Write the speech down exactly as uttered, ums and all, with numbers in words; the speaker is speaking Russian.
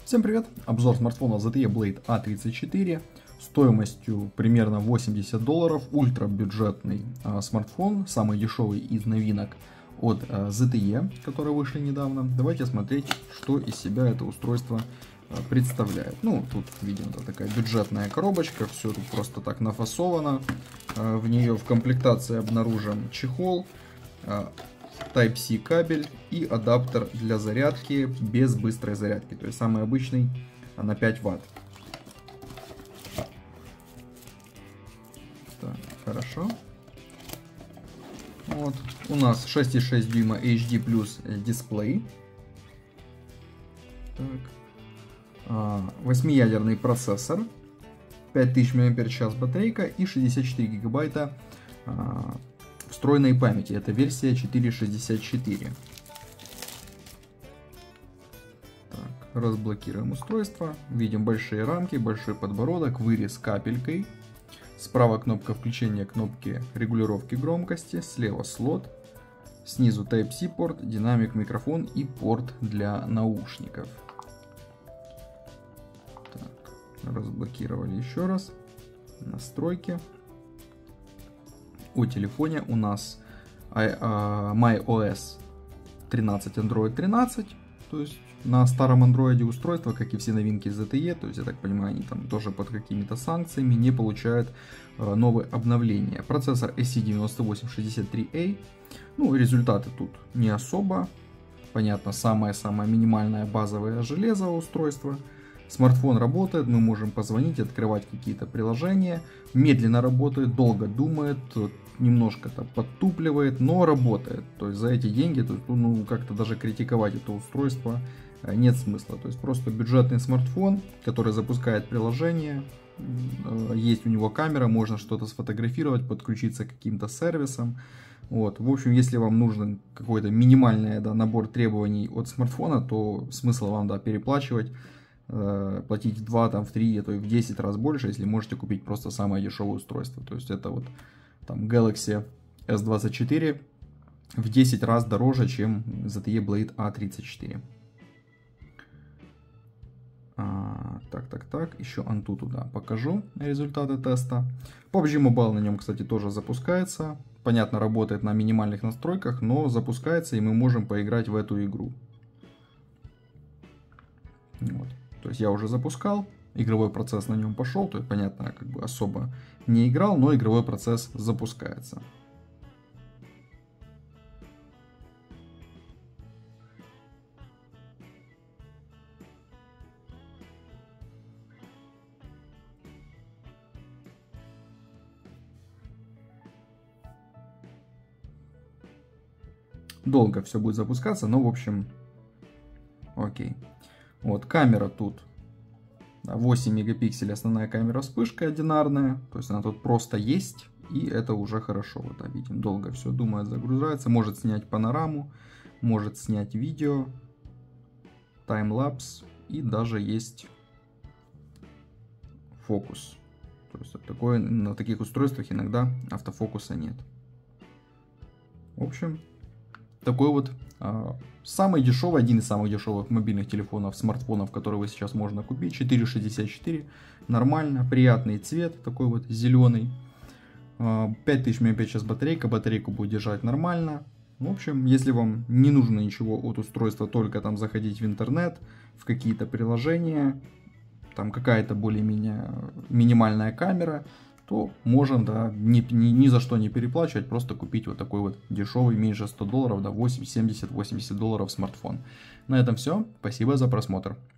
Всем привет! Обзор смартфона зет ти и Blade а тридцать четыре стоимостью примерно восемьдесят долларов. Ультра бюджетный а, смартфон, самый дешевый из новинок от а, зет ти и, которые вышли недавно. Давайте смотреть, что из себя это устройство а, представляет. Ну, тут видим, это такая бюджетная коробочка, все тут просто так нафасовано. А, в нее в комплектации обнаружен чехол, а, Type-C кабель и адаптер для зарядки без быстрой зарядки, то есть самый обычный на пять ватт. Так, хорошо. Вот. У нас шесть и шесть дюйма эйч ди плюс дисплей. Так. А, восьмиядерный процессор, пять тысяч мАч батарейка и шестьдесят четыре гигабайта а, встроенной памяти. Это версия четыреста шестьдесят четыре. Так, разблокируем устройство. Видим большие рамки, большой подбородок, вырез капелькой. Справа кнопка включения, кнопки регулировки громкости. Слева слот. Снизу Type-C порт, динамик, микрофон и порт для наушников. Так, разблокировали еще раз. Настройки. О телефоне у нас macOS тринадцать, Android тринадцать, то есть на старом андроиде устройство, как и все новинки зет ти и, то есть я так понимаю, они там тоже под какими-то санкциями не получают новые обновления. Процессор эс си девяносто восемь шестьдесят три эй, ну результаты тут не особо, понятно, самое-самое минимальное базовое железо устройства. Смартфон работает, мы можем позвонить, открывать какие-то приложения, медленно работает, долго думает, немножко-то подтупливает, но работает. То есть за эти деньги, то есть, ну, как-то даже критиковать это устройство нет смысла. То есть просто бюджетный смартфон, который запускает приложение, есть у него камера, можно что-то сфотографировать, подключиться к каким-то сервисам. Вот. В общем, если вам нужен какой-то минимальный, да, набор требований от смартфона, то смысл вам, да, переплачивать. Платить в два, там, в три, а то и в десять раз больше, если можете купить просто самое дешевое устройство. То есть это вот там Galaxy эс двадцать четыре в десять раз дороже, чем зет ти и Blade а тридцать четыре. А, так, так, так, еще Antutu, да, покажу результаты теста. пабг Mobile на нем, кстати, тоже запускается. Понятно, работает на минимальных настройках, но запускается, и мы можем поиграть в эту игру. Вот. То есть я уже запускал, игровой процесс на нем пошел, то есть, понятно, как бы особо не играл, но игровой процесс запускается. Долго все будет запускаться, но в общем, окей. Вот, камера тут восемь мегапикселей, основная камера вспышка одинарная, то есть она тут просто есть, и это уже хорошо. Вот, да, видим, долго все думает, загружается, может снять панораму, может снять видео, таймлапс, и даже есть фокус. То есть такое, на таких устройствах иногда автофокуса нет. В общем, такой вот а, самый дешевый, один из самых дешевых мобильных телефонов, смартфонов, которые вы сейчас можно купить. четыреста шестьдесят четыре, нормально, приятный цвет, такой вот зеленый. А, пять тысяч мАч батарейка, батарейку будет держать нормально. В общем, если вам не нужно ничего от устройства, только там заходить в интернет, в какие-то приложения, там какая-то более-менее минимальная камера, то можем, да, ни, ни, ни за что не переплачивать, просто купить вот такой вот дешевый, меньше ста долларов, да, восемьдесят, семьдесят, восемьдесят долларов смартфон. На этом все. Спасибо за просмотр.